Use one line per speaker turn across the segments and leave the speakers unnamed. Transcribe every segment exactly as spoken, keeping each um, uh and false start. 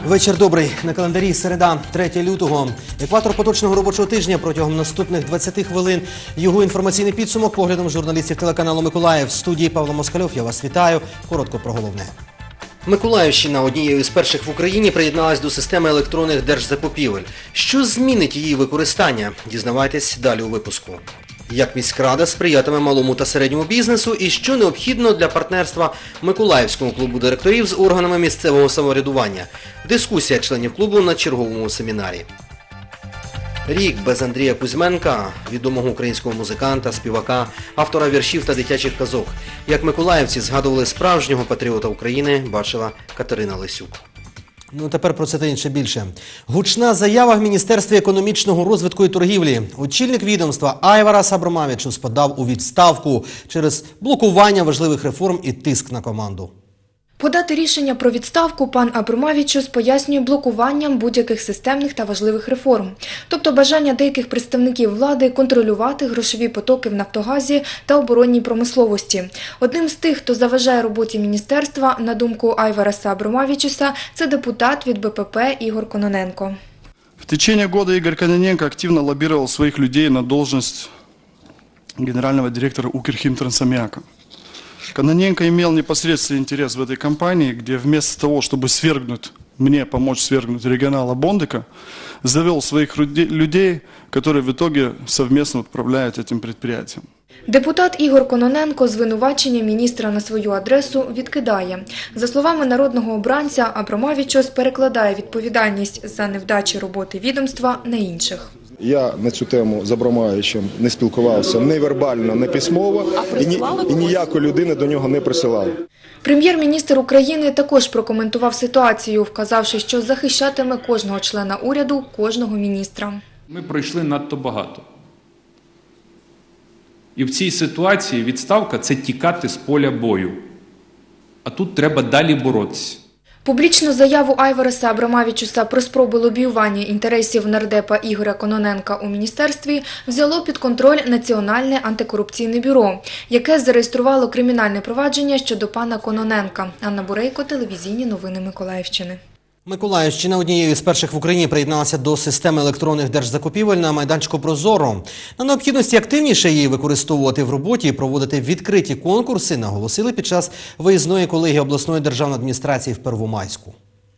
Вечір добрий. На календарі середа, третє лютого. Екватор поточного робочого тижня протягом наступних двадцяти хвилин. Його інформаційний підсумок поглядом журналістів телеканалу «Миколаїв». В студії Павло Москальов. Я вас вітаю. Коротко про головне. Миколаївщина однією з перших в Україні приєдналась до системи електронних держзакупівель. Що змінить її використання? Дізнавайтесь далі у випуску. Як міськрада сприятиме малому та середньому бізнесу і що необхідно для партнерства Миколаївського клубу директорів з органами місцевого самоврядування. Дискусія членів клубу на черговому семінарі. Рік без Андрія Кузьменка, відомого українського музиканта, співака, автора віршів та дитячих казок. Як миколаївці згадували справжнього патріота України, бачила Катерина Лисюк. Ну, тепер про це та інше більше. Гучна заява в Міністерстві економічного розвитку і торгівлі. Очільник відомства Айварас Абромавічус подав у відставку через блокування важливих реформ і тиск на команду.
Подати рішення про відставку пан Абромавічус пояснює блокуванням будь-яких системних та важливих реформ. Тобто бажання деяких представників влади контролювати грошові потоки в Нафтогазі та оборонній промисловості. Одним з тих, хто заважає роботі міністерства, на думку Айвараса Абромавічуса, це депутат від Б П П Ігор Кононенко.
В течение года Игорь Кононенко активно лоббировал своих людей на должность генерального директора Укрхимтрансаммиака. Кононенко имел непосредственный интерес в этой компании, где вместо того, чтобы свергнуть, мне помочь свергнуть регионала Бондыка, завел своих людей, которые в итоге совместно управляют этим предприятием.
Депутат Ігор Кононенко звинувачення міністра на свою адресу відкидає. За словами народного обранця, Абромавічус перекладає відповідальність за невдачі роботи відомства на інших.
Я на цю тему з Абромавічем не спілкувався ні вербально, ні письмово, і, ні, і ніякої людини до нього не присилав.
Прем'єр-міністр України також прокоментував ситуацію, вказавши, що захищатиме кожного члена уряду, кожного міністра.
Ми пройшли надто багато. І в цій ситуації відставка – це тікати з поля бою. А тут треба далі боротися.
Публічну заяву Айвараса Абромавічуса про спробу лобіювання інтересів нардепа Ігоря Кононенка у міністерстві взяло під контроль Національне антикорупційне бюро, яке зареєструвало кримінальне провадження щодо пана Кононенка. Анна Бурейко, телевізійні новини Миколаївщини.
Миколаївщина однією з перших в Україні приєдналася до системи електронних держзакупівель на майданчику «Прозоро». На необхідності активніше її використовувати в роботі і проводити відкриті конкурси наголосили під час виїзної колегії обласної державної адміністрації в Первомайську.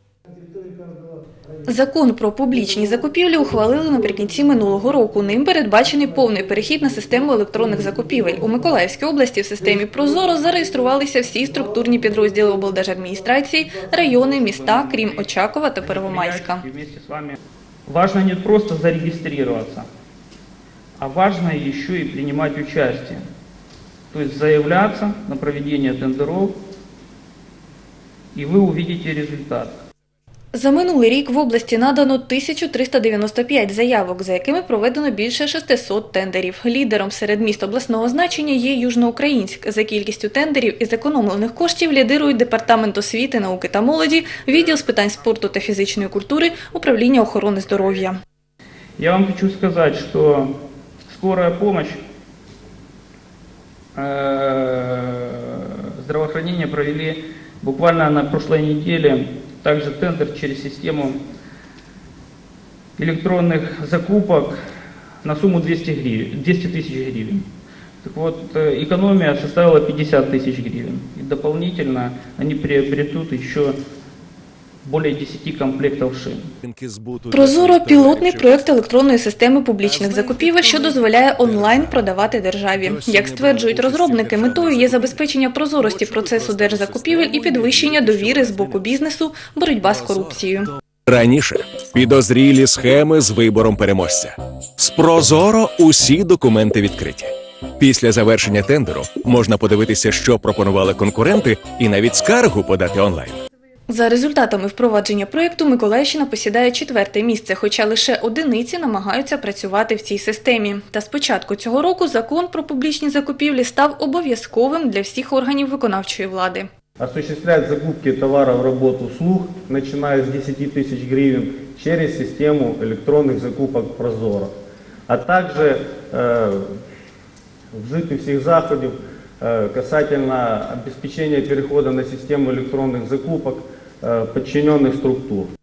Закон про публічні закупівлі ухвалили наприкінці минулого року. Ним передбачений повний перехід на систему електронних закупівель. У Миколаївській області в системі «Прозоро» зареєструвалися всі структурні підрозділи облдержадміністрації, райони, міста, крім Очакова та Первомайська.
Важно не просто зарегистрироваться, а важно еще и принимать участие. То есть заявляться на проведение тендеров, и вы увидите результат.
За минулий рік в області надано тисячу триста дев'яносто п'ять заявок, за якими проведено більше шестисот тендерів. Лідером серед міст обласного значення є Южноукраїнськ. За кількістю тендерів і зекономлених коштів лідирують Департамент освіти, науки та молоді, Відділ з питань спорту та фізичної культури, Управління охорони здоров'я.
Я вам хочу сказати, що скорая помощь, здравоохранение провели буквально на прошлой неделе. Также тендер через систему электронных закупок на сумму двести тысяч гривен. Так вот, экономия составила пятьдесят тысяч гривен. И дополнительно они приобретут еще более десяти комплектів шин.
«Прозоро» – пілотний проєкт електронної системи публічних закупівель, що дозволяє онлайн продавати державі. Як стверджують розробники, метою є забезпечення прозорості процесу держзакупівель і підвищення довіри з боку бізнесу, боротьба з корупцією.
Раніше – підозрілі схеми з вибором переможця. З «Прозоро» усі документи відкриті. Після завершення тендеру можна подивитися, що пропонували конкуренти, і навіть скаргу подати онлайн.
За результатами впровадження проєкту Миколаївщина посідає четверте місце, хоча лише одиниці намагаються працювати в цій системі. Та з початку цього року закон про публічні закупівлі став обов'язковим для всіх органів виконавчої влади.
Осуществлять закупки товаров, работ, услуг, начиная с десяти тысяч гривен, через систему электронных закупок «Прозоро». А также э, вжити всіх заходів э, касательно обеспечения перехода на систему электронных закупок подчиненных структур.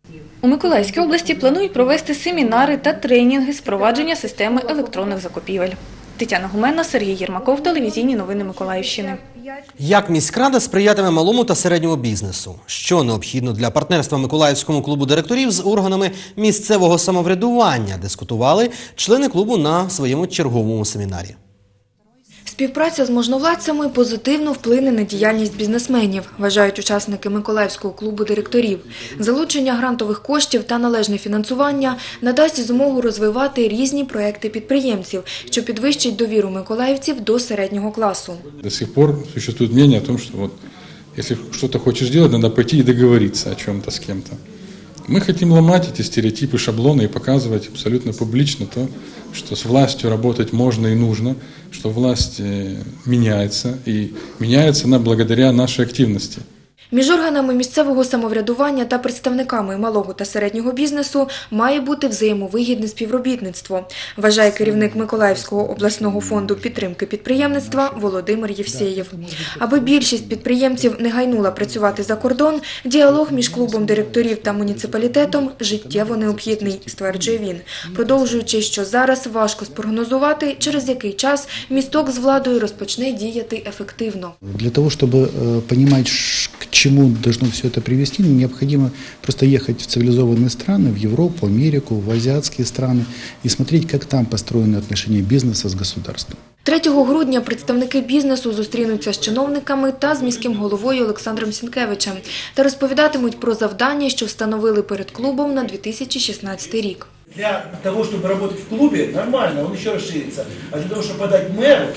У Миколаївській області планують провести семінари та тренінги з впровадження системи електронних закупівель. Тетяна Гуменна, Сергій Єрмаков, телевізійні новини Миколаївщини.
Як міськрада сприятиме малому та середньому бізнесу? Що необхідно для партнерства Миколаївському клубу директорів з органами місцевого самоврядування, дискутували члени клубу на своєму черговому семінарі.
Співпраця з можновладцями позитивно вплине на діяльність бізнесменів, вважають учасники Миколаївського клубу директорів. Залучення грантових коштів та належне фінансування надасть змогу розвивати різні проекти підприємців, що підвищить довіру миколаївців до середнього класу.
До сих пор существует мнение о том, что вот, если что-то хочешь делать, надо пойти и договориться о чем-то с кем-то. Мы хотим ломать эти стереотипы, шаблоны и показывать абсолютно публично то, что с властью работать можно и нужно, что власть меняется, и меняется она благодаря нашей активности.
Між органами місцевого самоврядування та представниками малого та середнього бізнесу має бути взаємовигідне співробітництво, вважає керівник Миколаївського обласного фонду підтримки підприємництва Володимир Євсєєв. Аби більшість підприємців не гайнула працювати за кордон, діалог між клубом директорів та муніципалітетом життєво необхідний, стверджує він, продовжуючи, що зараз важко спрогнозувати, через який час місток з владою розпочне діяти ефективно.
Для того, щоб розуміти, к чему должно все это привести, необходимо просто ехать в цивилизованные страны, в Европу, Америку, в азиатские страны и смотреть, как там построены отношения бизнеса с государством.
третього грудня представники бізнесу зустрінуться з чиновниками та з міським головою Олександром Сінкевичем та розповідатимуть про завдання, що встановили перед клубом на дві тисячі шістнадцятий рік.
Для того, чтобы работать в клубе, нормально, он еще расширится. А для того, чтобы подать мэру,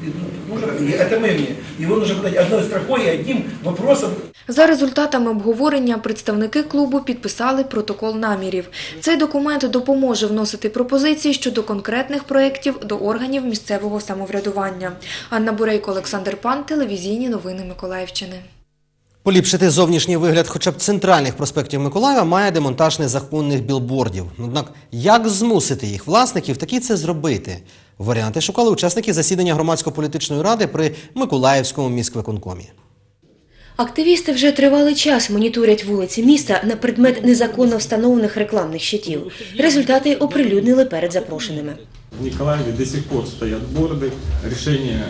это мнение, его нужно подать одной строкой и одним вопросом.
За результатами обговорення представники клубу підписали протокол намірів. Цей документ допоможе вносити пропозиції щодо конкретних проєктів до органів місцевого самоврядування. Анна Бурейко, Олександр Пан, телевізійні новини Миколаївщини.
Поліпшити зовнішній вигляд хоча б центральних проспектів Миколаєва має демонтаж незаконних білбордів. Однак, як змусити їх власників таки це зробити? Варіанти шукали учасники засідання громадсько-політичної ради при Миколаївському міськвиконкомі.
Активісти вже тривалий час моніторять вулиці міста на предмет незаконно встановлених рекламних щитів. Результати оприлюднили перед запрошеними.
В Николаеве до сих пор стоят борды, решения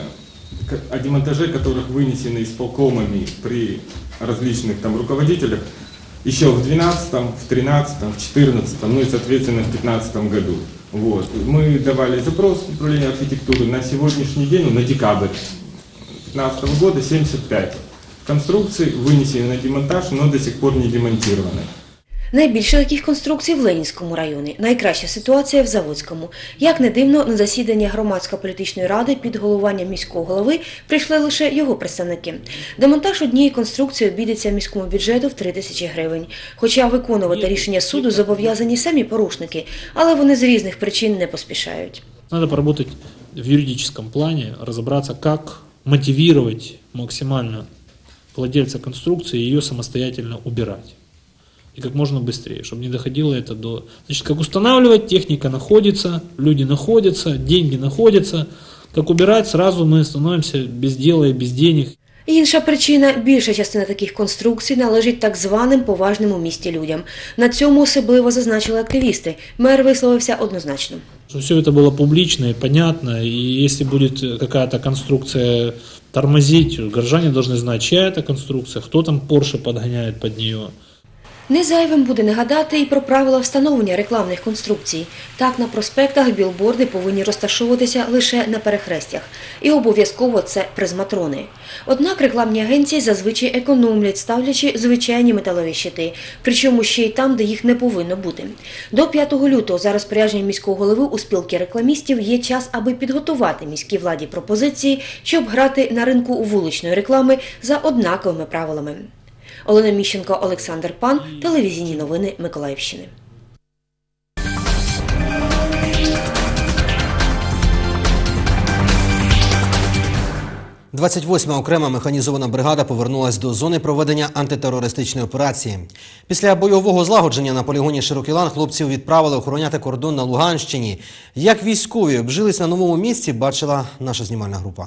о демонтаже которых вынесены исполкомами при различных там руководителях еще в двенадцатом, в тринадцатом, в четырнадцатом, ну и соответственно в пятнадцатом году. Вот. Мы давали запрос в управление архитектуры на сегодняшний день, ну, на декабрь две тысячи пятнадцатого года семьдесят пять конструкций вынесены на демонтаж, но до сих пор не демонтированы.
Найбільше таких конструкцій в Ленінському районі. Найкраща ситуація в Заводському. Як не дивно, на засідання громадсько-політичної ради під головуванням міського голови прийшли лише його представники. Демонтаж однієї конструкції обійдеться міському бюджету в три тисячі гривень. Хоча виконувати рішення суду зобов'язані самі порушники, але вони з різних причин не поспішають.
Треба поработать в юридическом плане, разобраться, как мотивировать максимально владельца конструкции ее самостоятельно убирать. И как можно быстрее, чтобы не доходило это до... Значит, как устанавливать, техника находится, люди находятся, деньги находятся. Как убирать, сразу мы становимся без дела и без денег.
Інша причина – більша частина таких конструкцій належить так званим поважним у місті людям. На цьому особливо зазначили активісти. Мер висловився однозначно.
Чтобы все это было публично и понятно, и если будет какая-то конструкция тормозить, горожане должны знать, чья это конструкция, кто там Порше подгоняет под нее.
Не зайвим буде нагадати і про правила встановлення рекламних конструкцій. Так, на проспектах білборди повинні розташовуватися лише на перехрестях. І обов'язково це призматрони. Однак рекламні агенції зазвичай економлять, ставлячи звичайні металеві щити. Причому ще й там, де їх не повинно бути. До п'ятого лютого за розпорядженням міського голови у спілки рекламістів є час, аби підготувати міській владі пропозиції, щоб грати на ринку вуличної реклами за однаковими правилами. Олена Міщенко, Олександр Пан, телевізійні новини Миколаївщини.
двадцять восьма окрема механізована бригада повернулась до зони проведення антитерористичної операції. Після бойового злагодження на полігоні Широкий Лан хлопців відправили охороняти кордон на Луганщині. Як військові обжились на новому місці, бачила наша знімальна група.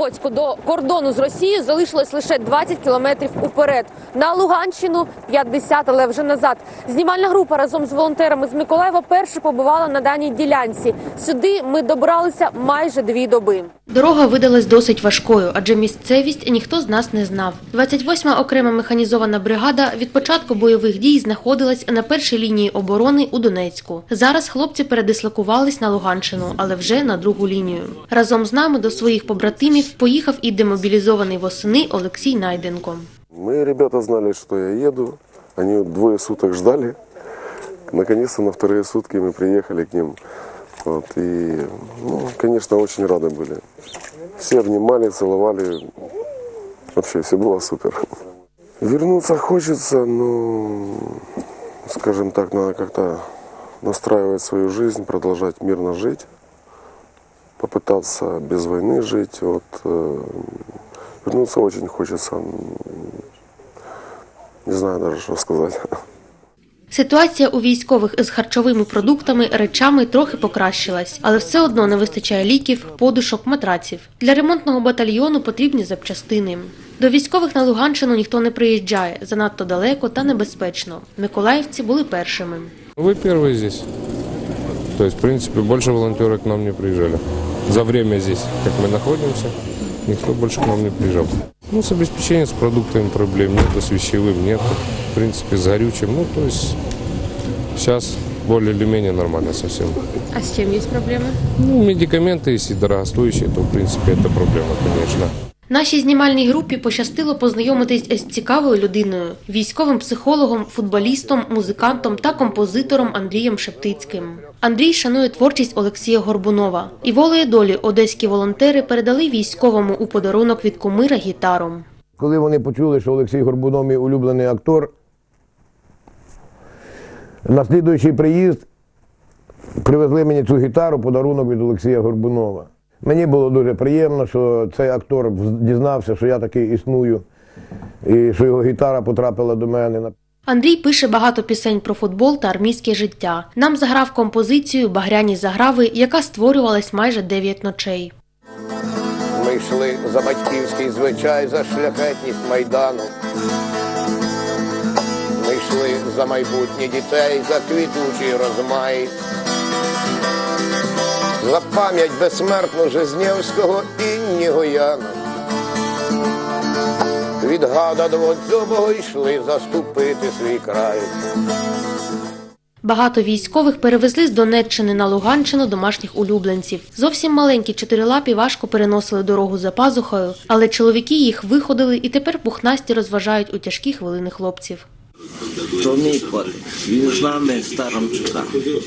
Слободську до кордону з Росією залишилось лише двадцять кілометрів уперед. На Луганщину п'ятдесят, але вже назад. Знімальна група разом з волонтерами з Миколаєва перше побувала на даній ділянці. Сюди ми добралися майже дві доби.
Дорога видалась досить важкою, адже місцевість ніхто з нас не знав. двадцять восьма окрема механізована бригада від початку бойових дій знаходилась на першій лінії оборони у Донецьку. Зараз хлопці передислокувались на Луганщину, але вже на другу лінію. Разом з нами до своїх побратимів поїхав і демобілізований восени Олексій Найденко.
Мы, ребята, знали, что я еду. Они двое суток ждали. Наконец-то на вторые сутки мы приехали к ним. Вот. И, ну, конечно, очень рады были. Все обнимали, целовали. Вообще, все было супер. Вернуться хочется, но, скажем так, надо как-то настраивать свою жизнь, продолжать мирно жить. Попытаться без войны жить. Вот, э, вернуться очень хочется. Не знаю даже, що сказати.
Ситуація у військових з харчовими продуктами, речами трохи покращилась, але все одно не вистачає ліків, подушок, матраців. Для ремонтного батальйону потрібні запчастини. До військових на Луганщину ніхто не приїжджає, занадто далеко та небезпечно. Миколаївці були першими.
Ви перші здесь. То есть, в принципе, больше волонтеры к нам не приезжали. За время здесь, как мы находимся, никто больше к нам не приезжал. Ну, с обеспечением, с продуктами проблем нет, с вещевым нет, в принципе, с горючим. Ну, то есть, сейчас более или менее нормально совсем.
А с чем есть проблемы?
Ну, медикаменты, если дорогостоящие, то, в принципе, это проблема, конечно.
Нашій знімальній групі пощастило познайомитись з цікавою людиною – військовим психологом, футболістом, музикантом та композитором Андрієм Шептицьким. Андрій шанує творчість Олексія Горбунова. І волею долі одеські волонтери передали військовому у подарунок від кумира гітару.
Коли вони почули, що Олексій Горбунов – мій улюблений актор, на слідуючий приїзд привезли мені цю гітару, подарунок від Олексія Горбунова. Мені було дуже приємно, що цей актор дізнався, що я такий існую, і що його гітара потрапила до мене.
Андрій пише багато пісень про футбол та армійське життя. Нам заграв композицію «Багряні заграви», яка створювалась майже дев'ять ночей.
Ми йшли за батьківський звичай, за шляхетність Майдану. Ми йшли за майбутнє дітей, за квітучий розмай. За пам'ять безсмертну Жизнєвського і Нігояна. Від гада до Водзьобого йшли заступити свій край.
Багато військових перевезли з Донеччини на Луганщину домашніх улюбленців. Зовсім маленькі чотирилапі важко переносили дорогу за пазухою, але чоловіки їх виходили і тепер пухнасті розважають у тяжкі хвилини хлопців.
То мій кот, він з нами Старомчука.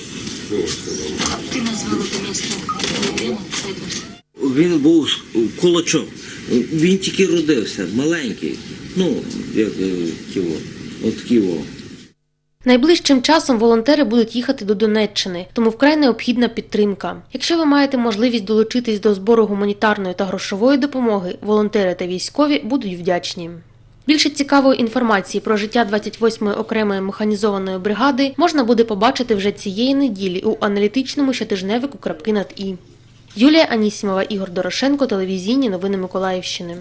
Ти назвала до міста?
Він був кулачок. Він тільки родився, маленький. Ну, як тіло, от тіло.
Найближчим часом волонтери будуть їхати до Донеччини, тому вкрай необхідна підтримка. Якщо ви маєте можливість долучитись до збору гуманітарної та грошової допомоги, волонтери та військові будуть вдячні. Більше цікавої інформації про життя двадцять восьмої окремої механізованої бригади можна буде побачити вже цієї неділі у аналітичному щотижневику «Крапки над І». Юлія Анісімова, Ігор Дорошенко, телевізійні новини Миколаївщини.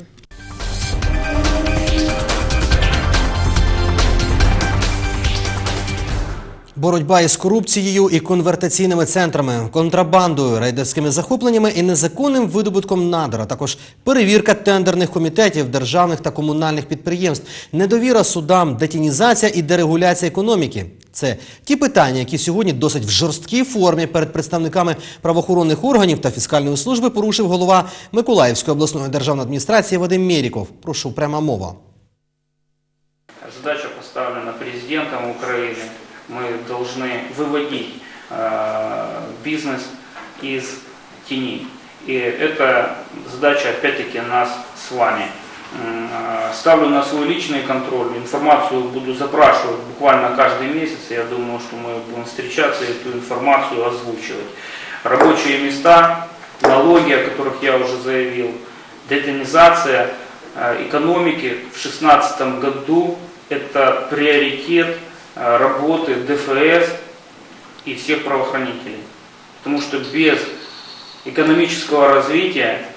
Боротьба із корупцією і конвертаційними центрами, контрабандою, рейдерськими захопленнями і незаконним видобутком надр, а також перевірка тендерних комітетів, державних та комунальних підприємств, недовіра судам, детінізація і дерегуляція економіки. Це ті питання, які сьогодні досить в жорсткій формі перед представниками правоохоронних органів та фіскальної служби порушив голова Миколаївської обласної державної адміністрації Вадим Меріков. Прошу, пряма мова.
Задача поставлена президентом України. Мы должны выводить э, бизнес из тени. И это задача, опять-таки, нас с вами. Э, ставлю на свой личный контроль. Информацию буду запрашивать буквально каждый месяц. Я думаю, что мы будем встречаться и эту информацию озвучивать. Рабочие места, налоги, о которых я уже заявил, детонизация э, экономики в две тысячи шестнадцатом году – это приоритет работы ДФС и всех правоохранителей. Потому что без экономического развития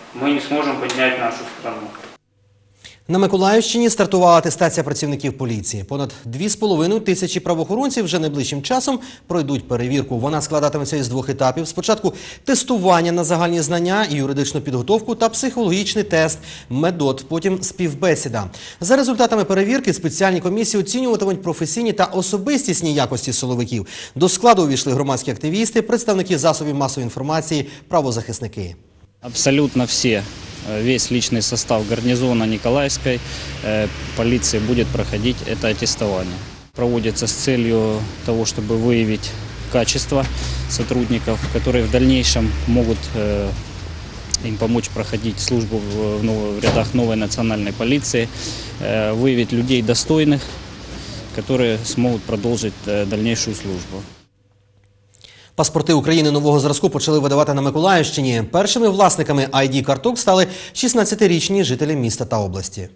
мы не сможем поднять нашу страну.
На Миколаївщині стартувала атестація працівників поліції. Понад дві з половиною тисячі правоохоронців вже найближчим часом пройдуть перевірку. Вона складатиметься із двох етапів. Спочатку тестування на загальні знання і юридичну підготовку та психологічний тест «Медот», потім співбесіда. За результатами перевірки спеціальні комісії оцінюватимуть професійні та особистісні якості силовиків. До складу увійшли громадські активісти, представники засобів масової інформації, правозахисники.
Абсолютно все. Весь личный состав гарнизона Николаевской э, полиции будет проходить это аттестование. Проводится с целью того, чтобы выявить качество сотрудников, которые в дальнейшем могут э, им помочь проходить службу в, в, в рядах новой национальной полиции, э, выявить людей достойных, которые смогут продолжить э, дальнейшую службу.
Паспорти України нового зразку почали видавати на Миколаївщині. Першими власниками ай ді-карток стали шістнадцятирічні жителі міста та області.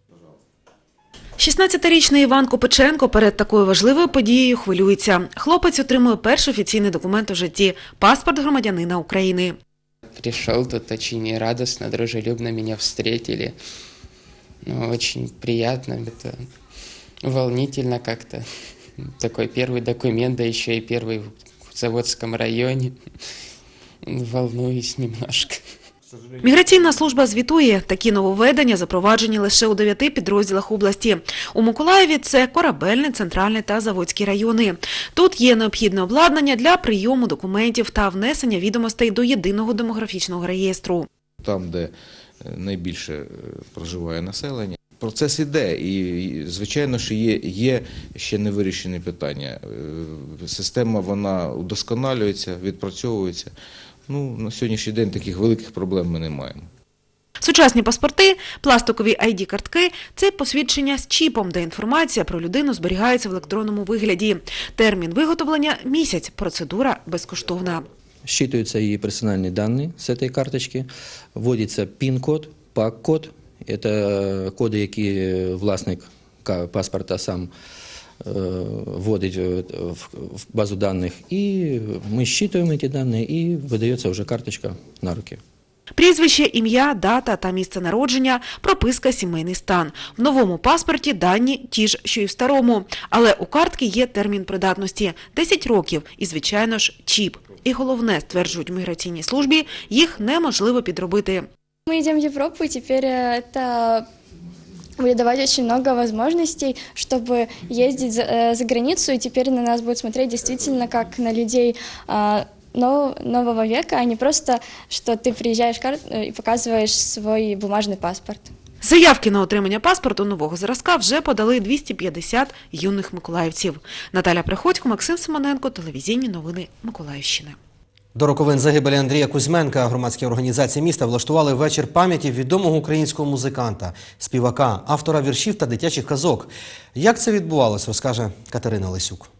шістнадцятирічний Іван Копиченко перед такою важливою подією хвилюється. Хлопець отримує перший офіційний документ у житті – паспорт громадянина України.
Пришел тут очень радостно, дружелюбно меня встретили. Ну, очень приятно, это волнительно как-то. Такой первый документ, да еще и первый в Заводском районе. Волнуюсь немножко.
Міграційна служба звітує, такі нововведення запроваджені лише у дев'яти підрозділах області. У Миколаєві це Корабельний, Центральний та Заводський райони. Тут є необхідне обладнання для прийому документів та внесення відомостей до єдиного демографічного реєстру.
Там, де найбільше проживає населення, процес іде і, звичайно, що є, є ще невирішені питання. Система, вона удосконалюється, відпрацьовується. Ну, на сьогоднішній день таких великих проблем ми не маємо.
Сучасні паспорти, пластикові ай ді-картки – це посвідчення з чіпом, де інформація про людину зберігається в електронному вигляді. Термін виготовлення – місяць, процедура безкоштовна.
Считываются и персональные данные с этой карточки, вводится пин-код, пак-код. Это коди, які власник паспорта сам вводить в базу данных. И мы считываем эти данные, и выдается уже карточка на руки.
Прізвище, ім'я, дата та місце народження, прописка, сімейний стан. В новому паспорті дані ті ж, що і в старому. Але у картки є термін придатності – десять років і, звичайно ж, чіп. І головне, стверджують в міграційній службі, їх неможливо підробити.
Мы идем в Европу, и теперь это будет давать очень много возможностей, чтобы ездить за, за границу, и теперь на нас будут смотреть действительно как на людей нового века, а не просто, что ты приезжаешь и показываешь свой бумажный паспорт.
Заявки на отримання паспорту нового зразка вже подали двісті п'ятдесят юних миколаївців. Наталя Приходько, Максим Симоненко, телевізійні новини Миколаївщини.
До роковин загибелі Андрія Кузьменка громадські організації міста влаштували вечір пам'яті відомого українського музиканта, співака, автора віршів та дитячих казок. Як це відбувалося, розкаже Катерина Лисюк.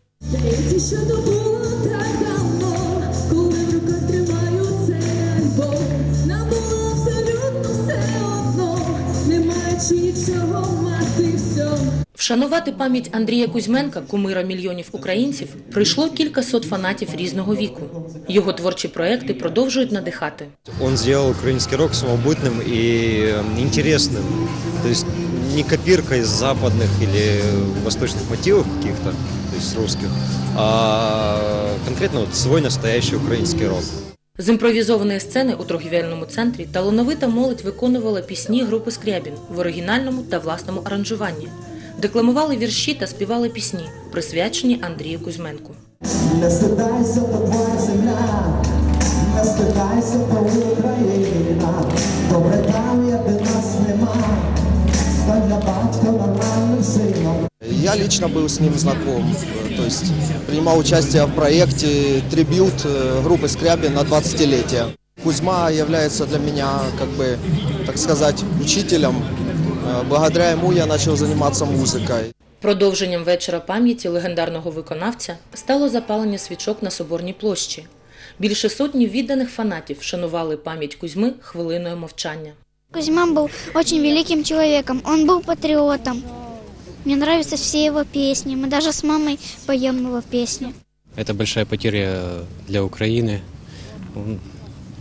Вшанувати пам'ять Андрія Кузьменка, кумира мільйонів українців, прийшло кількасот фанатів різного віку. Його творчі проекти продовжують надихати.
Він зробив український рок самобутним і цікавим. Тобто не копірка із западних або восточних мотивів каких-то, тобто русских, а конкретно от свій настоящий український рок.
З імпровізованої сцени у торгівельному центрі талановита молодь виконувала пісні групи «Скрябін» в оригінальному та власному аранжуванні. Декламували вірші та співали пісні, присвячені Андрію Кузьменку.
Не стидайся, то твоя земля, не стидайся, то Україна, добре там, як нас нема, стань для батька нормальним сином.
Я лично был с ним знаком, то есть принимал участие в проекте «Трибют» группы «Скрябин» на двадцатилетие. Кузьма является для меня, как бы, так сказать, учителем. Благодаря ему я начал заниматься музыкой.
Продовженням вечора пам'яті легендарного виконавця стало запалення свічок на Соборній площі. Більше сотні відданих фанатів вшанували пам'ять Кузьми хвилиною мовчання.
Кузьма был очень великим человеком, он был патриотом. Мне нравятся все его песни, мы даже с мамой поем его песни.
Это большая потеря для Украины. Он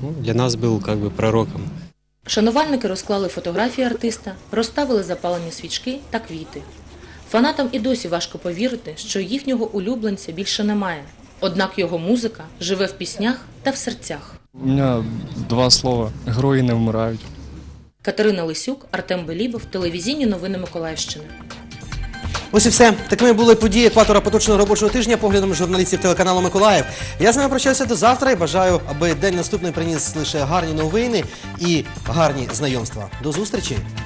ну, для нас был как бы пророком.
Шанувальники розклали фотографії артиста, розставили запалені свічки та квіти. Фанатам і досі важко повірити, що їхнього улюбленця більше немає. Однак його музика живе в піснях та в серцях.
У мене два слова – герої не вмирають.
Катерина Лисюк, Артем Белібов, телевізійні новини Миколаївщини.
Ось і все. Такими були події екватора поточного робочого тижня поглядом журналістів телеканалу «Миколаїв». Я з вами прощаюся до завтра і бажаю, аби день наступний приніс лише гарні новини і гарні знайомства. До зустрічі!